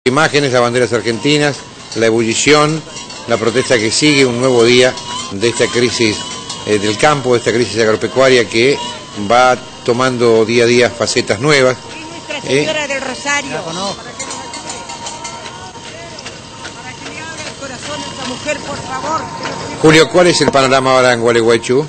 Imágenes, las banderas argentinas, la ebullición, la protesta que sigue, un nuevo día de esta crisis del campo, de esta crisis agropecuaria que va tomando día a día facetas nuevas. Nuestra Señora del Rosario. La conozco. Para que le abra el corazón a esa mujer, por favor. Julio, ¿cuál es el panorama ahora en Gualeguaychú?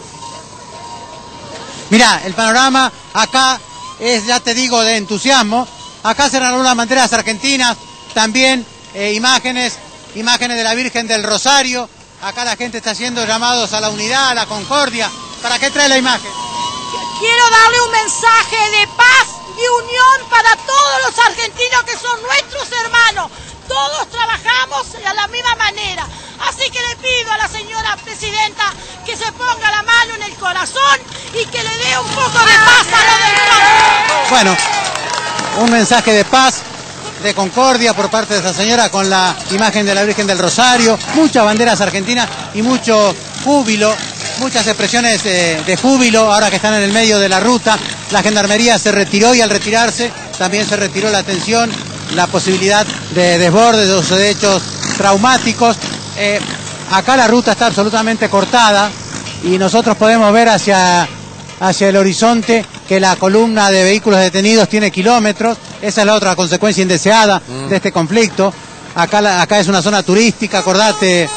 Mirá, el panorama acá es, ya te digo, de entusiasmo. Acá se regalaron las banderas argentinas, también imágenes de la Virgen del Rosario. Acá la gente está haciendo llamados a la unidad, a la concordia. ¿Para qué trae la imagen? Quiero darle un mensaje de paz, de unión para todos los argentinos que son nuestros hermanos. Todos trabajamos a la misma manera. Así que le pido a la señora presidenta que se ponga la mano en el corazón y que le dé un poco de paz a lo del campo. Bueno, un mensaje de paz, de concordia por parte de esa señora con la imagen de la Virgen del Rosario, muchas banderas argentinas y mucho júbilo, muchas expresiones de júbilo ahora que están en el medio de la ruta. La gendarmería se retiró y al retirarse también se retiró la atención, la posibilidad de desborde de los hechos traumáticos. Acá la ruta está absolutamente cortada y nosotros podemos ver hacia el horizonte que la columna de vehículos detenidos tiene kilómetros. Esa es la otra consecuencia indeseada de este conflicto. Acá es una zona turística, acordate,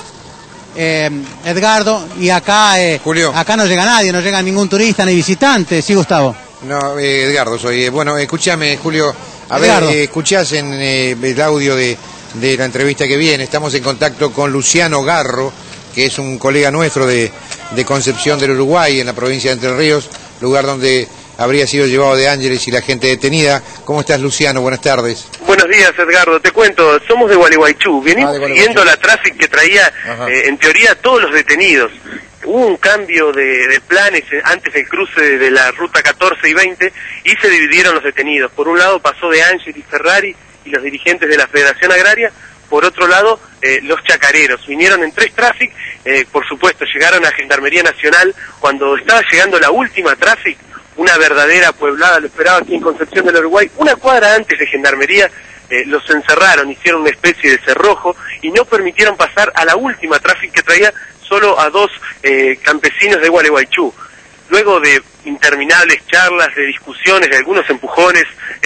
Edgardo, y acá, Julio. Acá no llega nadie, no llega ningún turista ni visitante. ¿Sí, Gustavo? No, Edgardo soy. Bueno, escúchame, Julio. A Edgardo. ver, escuchás en el audio de la entrevista que viene. Estamos en contacto con Luciano Garro, que es un colega nuestro de Concepción del Uruguay, en la provincia de Entre Ríos, lugar donde habría sido llevado De Ángeles y la gente detenida. ¿Cómo estás, Luciano? Buenas tardes. Buenos días, Edgardo. Te cuento, somos de Gualeguaychú. Venimos siguiendo la tráfico que traía, en teoría, todos los detenidos. Hubo un cambio de planes antes del cruce de la ruta 14 y 20 y se dividieron los detenidos. Por un lado pasó De Ángeles, Ferrari y los dirigentes de la Federación Agraria. Por otro lado, los chacareros. Vinieron en 3 tráficos, por supuesto, llegaron a Gendarmería Nacional. Cuando estaba llegando la última tráfico, una verdadera pueblada, lo esperaba aquí en Concepción del Uruguay, una cuadra antes de Gendarmería, los encerraron, hicieron una especie de cerrojo y no permitieron pasar a la última tráfico que traía solo a 2 campesinos de Gualeguaychú. Luego de interminables charlas, de discusiones, de algunos empujones,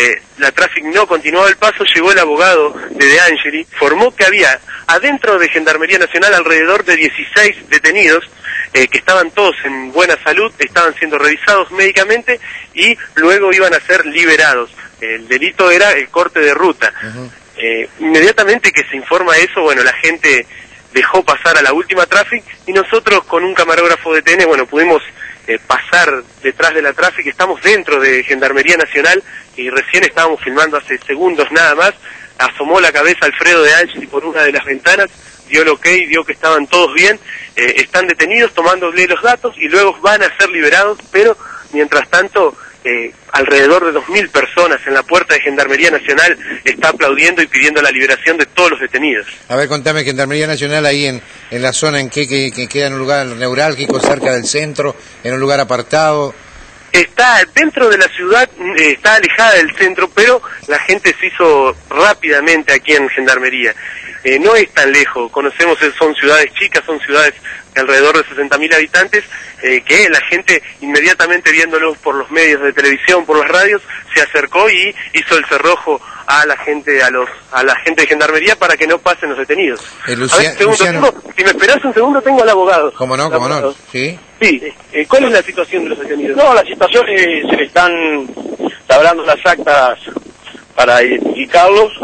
la tráfico no continuaba el paso. Llegó el abogado de Angeli, informó que había adentro de Gendarmería Nacional alrededor de 16 detenidos, que estaban todos en buena salud, estaban siendo revisados médicamente y luego iban a ser liberados. El delito era el corte de ruta. Inmediatamente que se informa eso, bueno, la gente dejó pasar a la última tráfico y nosotros con un camarógrafo de TN, bueno, pudimos pasar detrás de la tráfico. Estamos dentro de Gendarmería Nacional y recién estábamos filmando hace segundos nada más. Asomó la cabeza Alfredo De Ángeles por una de las ventanas, dio el ok, dio que estaban todos bien, están detenidos tomándole los datos y luego van a ser liberados, pero mientras tanto alrededor de 2.000 personas en la puerta de Gendarmería Nacional está aplaudiendo y pidiendo la liberación de todos los detenidos. A ver, contame, Gendarmería Nacional ahí en la zona en que queda en un lugar neurálgico, cerca del centro, en un lugar apartado. Está dentro de la ciudad, está alejada del centro, pero la gente se hizo rápidamente aquí en Gendarmería. No es tan lejos, conocemos, son ciudades chicas, son ciudades de alrededor de 60.000 habitantes, que la gente inmediatamente viéndolos por los medios de televisión, por las radios, se acercó y hizo el cerrojo a la gente, a la gente de Gendarmería para que no pasen los detenidos. A ver, Luciano. Si me esperás un segundo, tengo al abogado. ¿Cómo no? ¿Cómo no? ¿Sí? Sí. ¿Cuál es la situación de los detenidos? No, la situación es, se le están labrando las actas para identificarlos,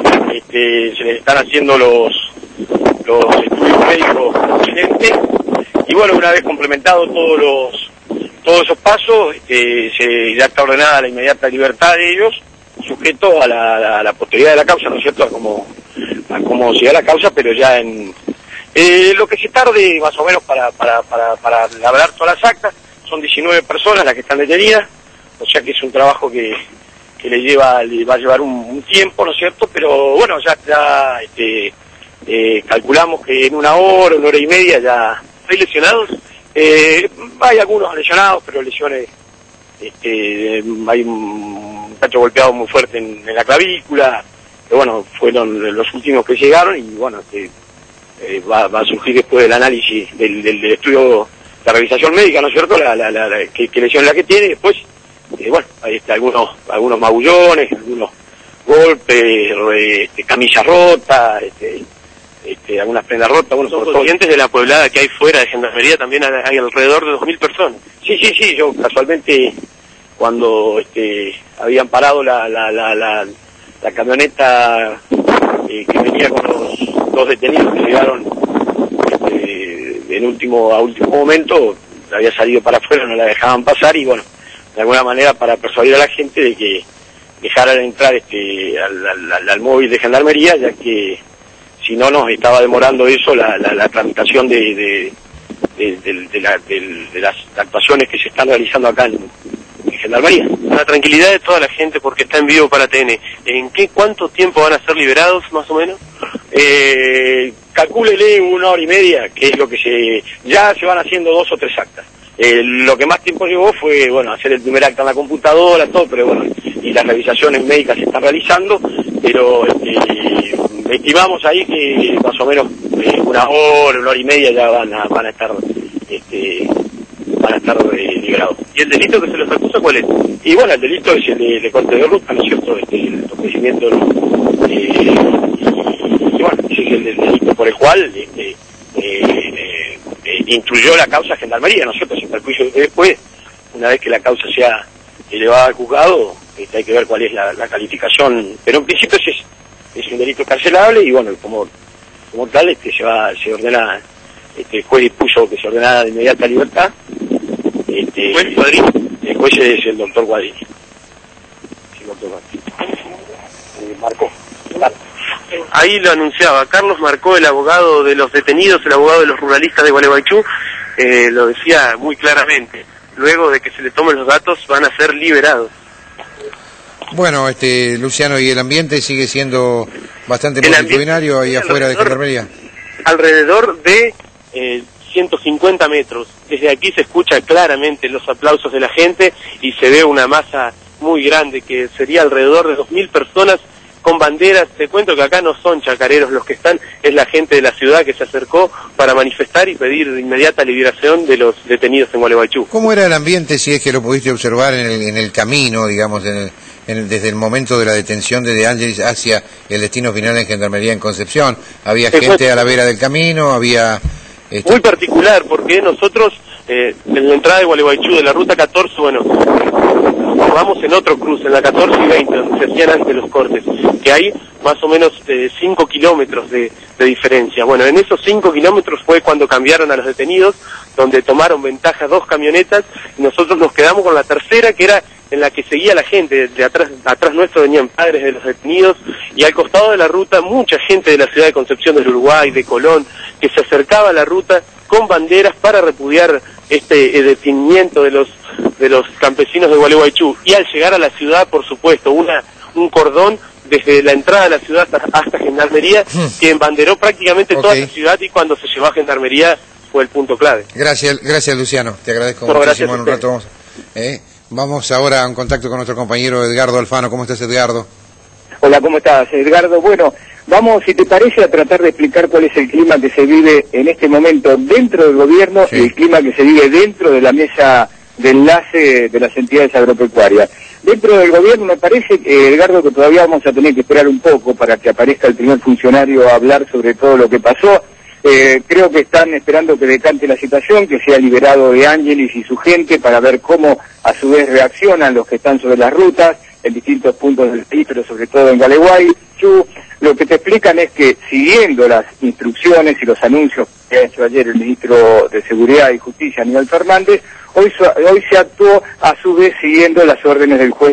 se les están haciendo los estudios médicos pertinentes y bueno, una vez complementados todos esos pasos, ya está ordenada la inmediata libertad de ellos, sujeto a la posterioridad de la causa, ¿no es cierto?, a cómo se da la causa, pero ya en lo que se tarde más o menos para labrar todas las actas. Son 19 personas las que están detenidas, o sea que es un trabajo que le va a llevar un tiempo, ¿no es cierto?, pero bueno, ya calculamos que en una hora y media ya. ¿Hay lesionados? Hay algunos lesionados, pero lesiones, hay un muchacho golpeado muy fuerte en la clavícula, bueno, fueron los últimos que llegaron y bueno, va a surgir después del análisis del estudio, la revisación médica, ¿no es cierto?, qué lesión es la que tiene, y después, bueno, ahí está algunos magullones, algunos golpes, camisa rota, algunas prendas rotas. Bueno, ¿son conscientes de la pueblada que hay fuera de Gendarmería? También hay alrededor de 2.000 personas. Sí, yo casualmente, cuando habían parado la camioneta que venía con los dos detenidos que llegaron a último momento, había salido para afuera, no la dejaban pasar, y bueno, de alguna manera para persuadir a la gente de que dejaran entrar al móvil de Gendarmería, ya que si no nos estaba demorando eso la tramitación de las actuaciones que se están realizando acá en Gendarmería. La tranquilidad de toda la gente porque está en vivo para TN. ¿Cuánto tiempo van a ser liberados, más o menos? Calcúlele 1 hora y media, que es lo que ya se van haciendo 2 o 3 actas. Lo que más tiempo llevó fue, bueno, hacer el primer acta en la computadora, todo, pero bueno, y las revisaciones médicas se están realizando, pero estimamos ahí que más o menos 1 hora y media ya van a estar liberados. ¿Y el delito que se les acusa cuál es? Y bueno, el delito es el de corte de ruta, ¿no es cierto?, el entorpecimiento, y bueno, ese es el delito por el cual instruyó la causa Gendarmería, ¿no es cierto?, sin perjuicio que después, una vez que la causa sea elevada al juzgado, hay que ver cuál es la calificación, pero en principio es un delito carcelable, y bueno, como tal se ordena, el juez dispuso que se ordenara de inmediata libertad. ¿Juez Cuadrini? El juez es el doctor Cuadrini. Marcó. Ahí lo anunciaba Carlos Marcó, el abogado de los detenidos, el abogado de los ruralistas de Gualeguaychú, lo decía muy claramente. Luego de que se le tomen los datos van a ser liberados. Bueno, Luciano, ¿y el ambiente sigue siendo bastante multitudinario ahí afuera de Gendarmería? Alrededor de 150 metros. Desde aquí se escucha claramente los aplausos de la gente y se ve una masa muy grande, que sería alrededor de 2.000 personas con banderas. Te cuento que acá no son chacareros los que están, es la gente de la ciudad que se acercó para manifestar y pedir inmediata liberación de los detenidos en Gualeguaychú. ¿Cómo era el ambiente, si es que lo pudiste observar en el camino, digamos, desde el momento de la detención de Ángeles hacia el destino final en Gendarmería en Concepción? ¿Había gente a la vera del camino? ¿Había...? Muy particular, porque nosotros, en la entrada de Gualeguaychú, de la ruta 14, bueno, vamos en otro cruce, en la 14 y 20, donde se hacían antes los cortes, que hay más o menos 5 kilómetros de diferencia. Bueno, en esos 5 kilómetros fue cuando cambiaron a los detenidos, donde tomaron ventaja 2 camionetas, y nosotros nos quedamos con la tercera, que era en la que seguía la gente. De atrás nuestro venían padres de los detenidos, y al costado de la ruta mucha gente de la ciudad de Concepción del Uruguay, de Colón, que se acercaba a la ruta con banderas para repudiar detenimiento de los campesinos de Gualeguaychú. Y al llegar a la ciudad, por supuesto, un cordón desde la entrada de la ciudad hasta Gendarmería, que embanderó prácticamente toda la ciudad, y cuando se llevó a Gendarmería fue el punto clave. Gracias Luciano, te agradezco muchísimo. En un rato vamos ahora a un contacto con nuestro compañero Edgardo Alfano. ¿Cómo estás, Edgardo? Hola, ¿cómo estás, Edgardo? Bueno, vamos, si te parece, a tratar de explicar cuál es el clima que se vive en este momento dentro del gobierno, y el clima que se vive dentro de la mesa de enlace de las entidades agropecuarias. Dentro del gobierno me parece, Edgardo, que todavía vamos a tener que esperar un poco para que aparezca el primer funcionario a hablar sobre todo lo que pasó. Creo que están esperando que decante la situación, que sea liberado de Ángeles y su gente, para ver cómo a su vez reaccionan los que están sobre las rutas en distintos puntos del país, pero sobre todo en Gualeguaychú. Lo que te explican es que, siguiendo las instrucciones y los anuncios que ha hecho ayer el ministro de Seguridad y Justicia, Aníbal Fernández, hoy se actuó a su vez siguiendo las órdenes del juez